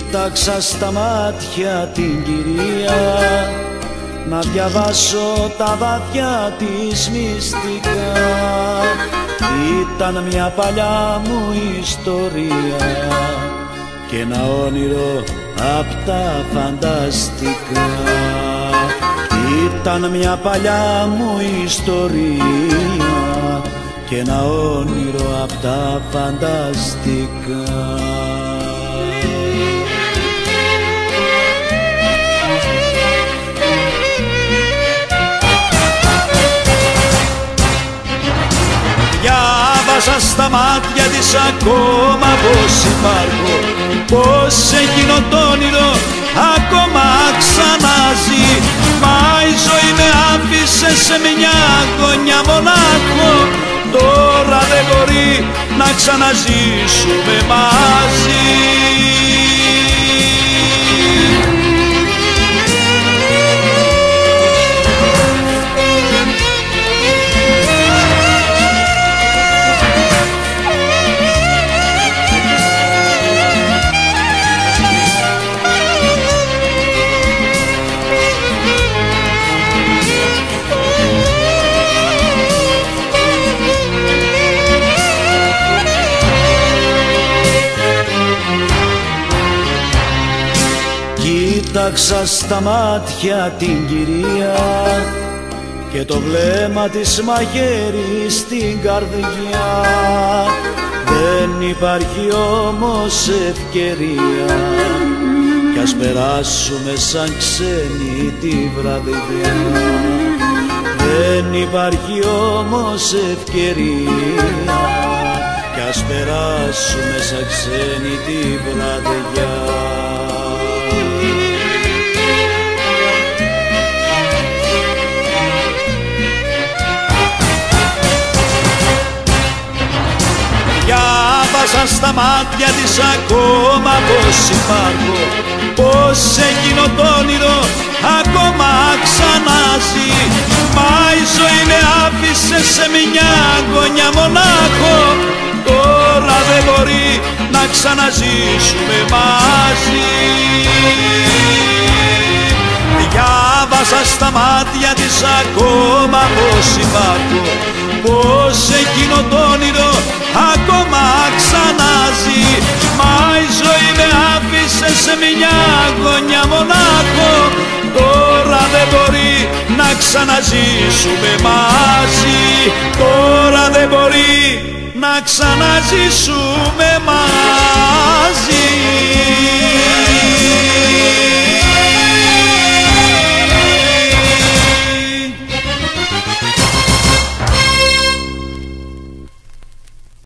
Κοίταξα στα μάτια την κυρία να διαβάσω τα βάθια της μυστικά. Ήταν μια παλιά μου ιστορία και ένα όνειρο απ' τα φανταστικά. Ήταν μια παλιά μου ιστορία και ένα όνειρο απ' τα φανταστικά. Διάβασα στα μάτια της ακόμα πως υπάρχω, πως εκείνο το όνειρο ακόμα ξαναζεί. Μα η ζωή με άφησε σε μια γωνιά μονάχο, τώρα δεν μπορεί να ξαναζήσουμε μαζί. Κοίταξα στα μάτια την κυρία και το βλέμμα της μαχαίρι στην καρδιά. Δεν υπάρχει όμως ευκαιρία κι ας περάσουμε σαν ξένοι τη βραδιά. Δεν υπάρχει όμως ευκαιρία κι ας περάσουμε σαν ξένοι τη βραδιά. Διάβασα στα μάτια της ακόμα πως υπάρχω, πως εκείνο το όνειρο ακόμα ξαναζεί. Μα η ζωή με άφησε σε μια γωνιά μονάχο, τώρα δεν μπορεί να ξαναζήσουμε μαζί. Διάβασα στα μάτια της ακόμα πως υπάρχω, πως εκείνο το όνειρο ακόμα ξαναζεί. Μα η ζωή με άφησε σε μια γωνιά μονάχο, τώρα δεν μπορεί να ξαναζήσουμε μαζί. Τώρα δεν μπορεί να ξαναζήσουμε μαζί.